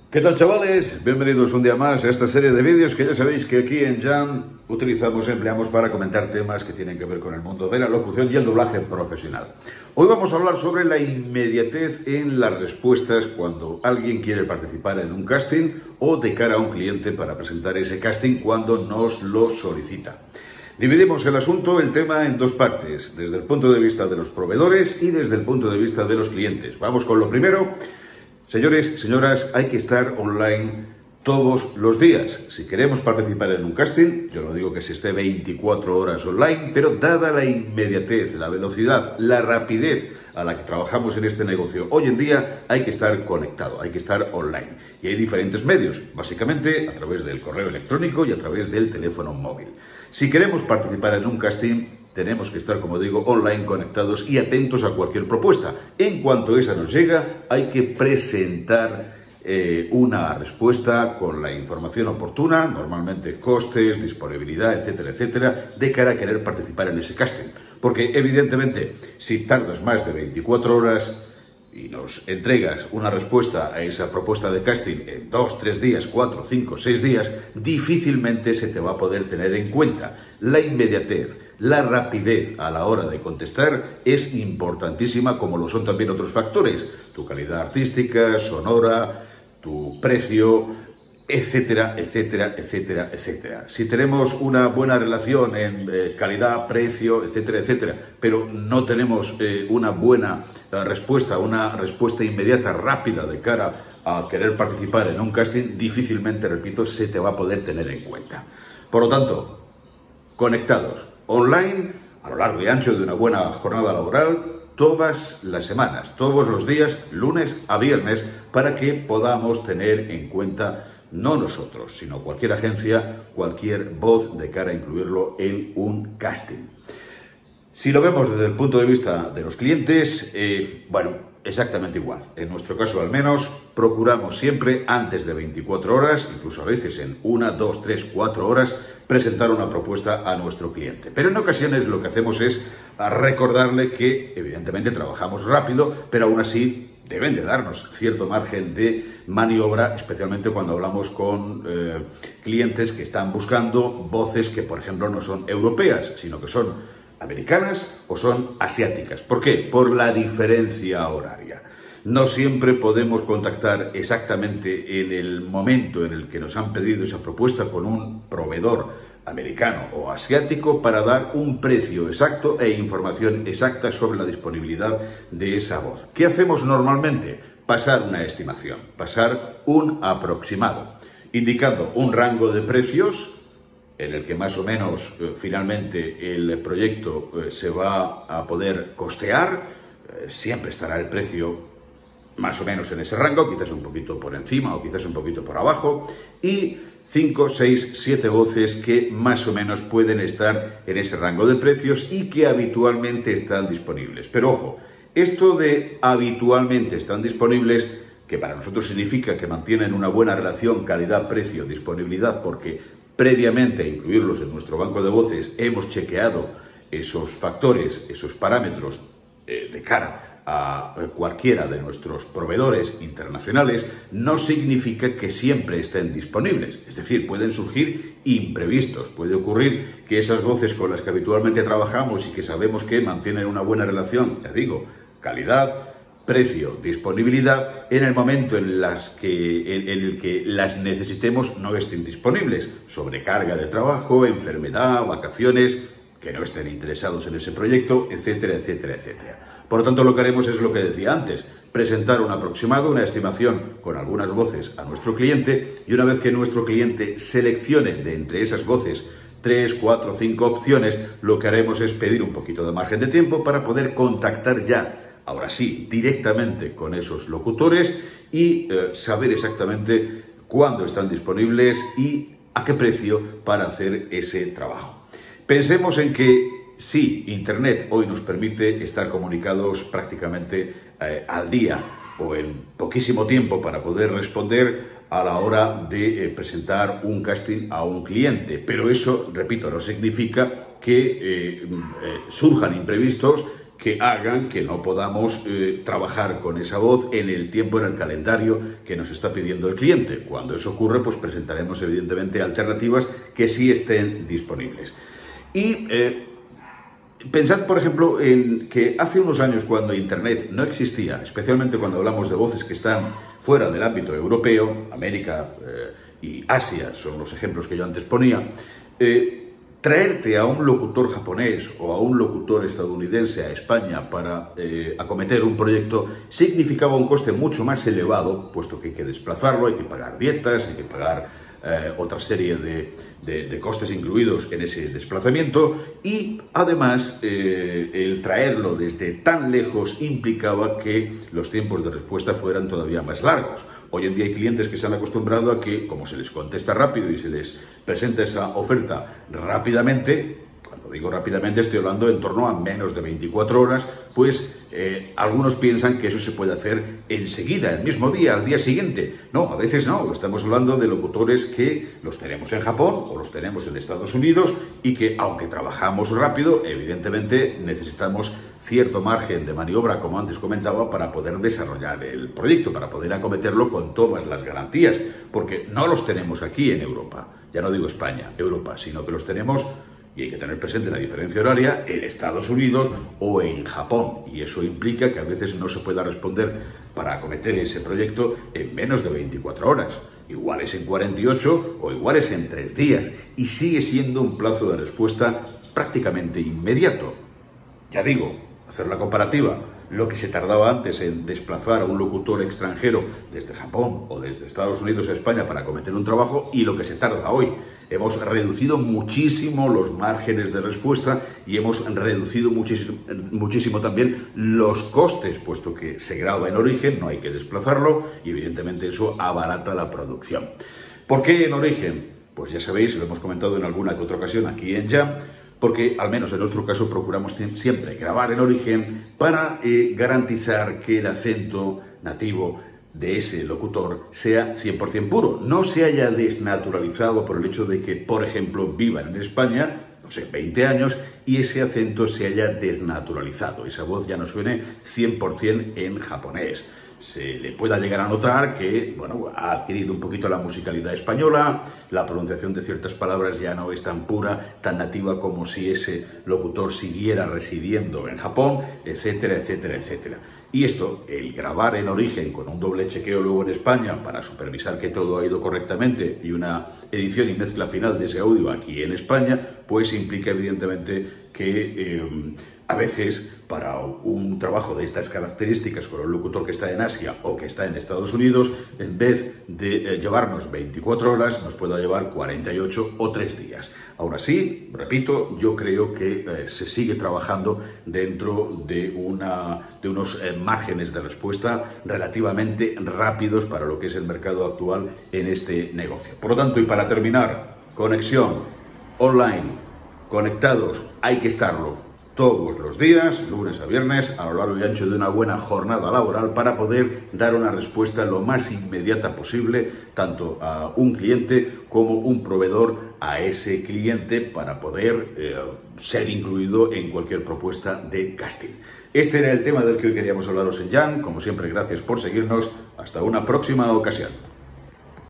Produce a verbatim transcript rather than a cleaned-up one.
¿Qué tal, chavales? Bienvenidos un día más a esta serie de vídeos que ya sabéis que aquí en Jam utilizamos, empleamos para comentar temas que tienen que ver con el mundo de la locución y el doblaje profesional. Hoy vamos a hablar sobre la inmediatez en las respuestas cuando alguien quiere participar en un casting o de cara a un cliente para presentar ese casting cuando nos lo solicita. Dividimos el asunto, el tema, en dos partes, desde el punto de vista de los proveedores y desde el punto de vista de los clientes. Vamos con lo primero. Señores, señoras, hay que estar online todos los días. Si queremos participar en un casting, yo no digo que se esté veinticuatro horas online, pero dada la inmediatez, la velocidad, la rapidez a la que trabajamos en este negocio hoy en día, hay que estar conectado, hay que estar online. Y hay diferentes medios, básicamente a través del correo electrónico y a través del teléfono móvil. Si queremos participar en un casting, tenemos que estar, como digo, online, conectados y atentos a cualquier propuesta. En cuanto esa nos llega, hay que presentar eh, una respuesta con la información oportuna, normalmente costes, disponibilidad, etcétera, etcétera, de cara a querer participar en ese casting. Porque, evidentemente, si tardas más de veinticuatro horas y nos entregas una respuesta a esa propuesta de casting en dos, tres días, cuatro, cinco, seis días, difícilmente se te va a poder tener en cuenta. La inmediatez, la rapidez a la hora de contestar es importantísima, como lo son también otros factores, tu calidad artística, sonora, tu precio, etcétera, etcétera, etcétera, etcétera. Si tenemos una buena relación en eh, calidad, precio, etcétera, etcétera, pero no tenemos eh, una buena eh, respuesta, una respuesta inmediata, rápida de cara a querer participar en un casting, difícilmente, repito, se te va a poder tener en cuenta. Por lo tanto, conectados, online, a lo largo y ancho de una buena jornada laboral, todas las semanas, todos los días, lunes a viernes, para que podamos tener en cuenta no nosotros, sino cualquier agencia, cualquier voz de cara a incluirlo en un casting. Si lo vemos desde el punto de vista de los clientes, eh, bueno, exactamente igual. En nuestro caso, al menos, procuramos siempre antes de veinticuatro horas, incluso a veces en una, dos, tres, cuatro horas, presentar una propuesta a nuestro cliente. Pero en ocasiones lo que hacemos es recordarle que, evidentemente, trabajamos rápido, pero aún así deben de darnos cierto margen de maniobra, especialmente cuando hablamos con eh, clientes que están buscando voces que, por ejemplo, no son europeas, sino que son americanas o son asiáticas. ¿Por qué? Por la diferencia horaria. No siempre podemos contactar exactamente en el momento en el que nos han pedido esa propuesta con un proveedor americano o asiático para dar un precio exacto e información exacta sobre la disponibilidad de esa voz. ¿Qué hacemos normalmente? Pasar una estimación, pasar un aproximado, indicando un rango de precios en el que más o menos eh, finalmente el proyecto eh, se va a poder costear. Eh, siempre estará el precio más o menos en ese rango, quizás un poquito por encima o quizás un poquito por abajo, y cinco, seis, siete voces que más o menos pueden estar en ese rango de precios y que habitualmente están disponibles. Pero ojo, esto de habitualmente están disponibles, que para nosotros significa que mantienen una buena relación calidad-precio, disponibilidad, porque previamente a incluirlos en nuestro banco de voces hemos chequeado esos factores, esos parámetros eh, de cara a cualquiera de nuestros proveedores internacionales, no significa que siempre estén disponibles. Es decir, pueden surgir imprevistos. Puede ocurrir que esas voces con las que habitualmente trabajamos y que sabemos que mantienen una buena relación, ya digo, calidad, precio, disponibilidad, en el momento en, las que, en, en el que las necesitemos no estén disponibles. Sobrecarga de trabajo, enfermedad, vacaciones, que no estén interesados en ese proyecto, etcétera, etcétera, etcétera. Por lo tanto, lo que haremos es lo que decía antes, presentar un aproximado, una estimación con algunas voces a nuestro cliente, y una vez que nuestro cliente seleccione de entre esas voces tres, cuatro, cinco opciones, lo que haremos es pedir un poquito de margen de tiempo para poder contactar ya, ahora sí, directamente con esos locutores y eh, saber exactamente cuándo están disponibles y a qué precio para hacer ese trabajo. Pensemos en que sí, Internet hoy nos permite estar comunicados prácticamente eh, al día o en poquísimo tiempo para poder responder a la hora de eh, presentar un casting a un cliente. Pero eso, repito, no significa que eh, eh, surjan imprevistos, que hagan que no podamos eh, trabajar con esa voz en el tiempo, en el calendario que nos está pidiendo el cliente. Cuando eso ocurre, pues presentaremos evidentemente alternativas que sí estén disponibles. Y eh, pensad, por ejemplo, en que hace unos años, cuando Internet no existía, especialmente cuando hablamos de voces que están fuera del ámbito europeo, América eh, y Asia son los ejemplos que yo antes ponía, eh, traerte a un locutor japonés o a un locutor estadounidense a España para eh, acometer un proyecto significaba un coste mucho más elevado, puesto que hay que desplazarlo, hay que pagar dietas, hay que pagar eh, otra serie de, de, de costes incluidos en ese desplazamiento, y además eh, el traerlo desde tan lejos implicaba que los tiempos de respuesta fueran todavía más largos. Hoy en día hay clientes que se han acostumbrado a que, como se les contesta rápido y se les presenta esa oferta rápidamente, cuando digo rápidamente estoy hablando en torno a menos de veinticuatro horas, pues eh, algunos piensan que eso se puede hacer enseguida, el mismo día, al día siguiente. No, a veces no, estamos hablando de locutores que los tenemos en Japón o los tenemos en Estados Unidos y que, aunque trabajamos rápido, evidentemente necesitamos cierto margen de maniobra, como antes comentaba, para poder desarrollar el proyecto, para poder acometerlo con todas las garantías, porque no los tenemos aquí en Europa, ya no digo España, Europa, sino que los tenemos, y hay que tener presente la diferencia horaria, en Estados Unidos o en Japón, y eso implica que a veces no se pueda responder para acometer ese proyecto en menos de veinticuatro horas. Igual es en cuarenta y ocho o igual es en tres días, y sigue siendo un plazo de respuesta prácticamente inmediato. Ya digo, hacer la comparativa, lo que se tardaba antes en desplazar a un locutor extranjero desde Japón o desde Estados Unidos a España para acometer un trabajo y lo que se tarda hoy. Hemos reducido muchísimo los márgenes de respuesta y hemos reducido muchísimo, muchísimo también los costes, puesto que se graba en origen, no hay que desplazarlo y evidentemente eso abarata la producción. ¿Por qué en origen? Pues ya sabéis, lo hemos comentado en alguna que otra ocasión aquí en Jam, porque al menos en nuestro caso procuramos siempre grabar en origen para eh, garantizar que el acento nativo de ese locutor sea cien por cien puro, no se haya desnaturalizado por el hecho de que, por ejemplo, vivan en España, no sé, veinte años, y ese acento se haya desnaturalizado, esa voz ya no suene cien por cien en japonés. Se le pueda llegar a notar que, bueno, ha adquirido un poquito la musicalidad española, la pronunciación de ciertas palabras ya no es tan pura, tan nativa como si ese locutor siguiera residiendo en Japón, etcétera, etcétera, etcétera. Y esto, el grabar en origen con un doble chequeo luego en España para supervisar que todo ha ido correctamente y una edición y mezcla final de ese audio aquí en España, pues implica evidentemente que eh, a veces para un trabajo de estas características con un locutor que está en Asia o que está en Estados Unidos, en vez de eh, llevarnos veinticuatro horas, nos pueda llevar cuarenta y ocho o tres días. Aún así, repito, yo creo que eh, se sigue trabajando dentro de, una, de unos eh, márgenes de respuesta relativamente rápidos para lo que es el mercado actual en este negocio. Por lo tanto, y para terminar, conexión online, conectados, hay que estarlo todos los días, lunes a viernes, a lo largo y ancho de una buena jornada laboral para poder dar una respuesta lo más inmediata posible, tanto a un cliente como un proveedor a ese cliente, para poder eh, ser incluido en cualquier propuesta de casting. Este era el tema del que hoy queríamos hablaros en Jam. Como siempre, gracias por seguirnos. Hasta una próxima ocasión.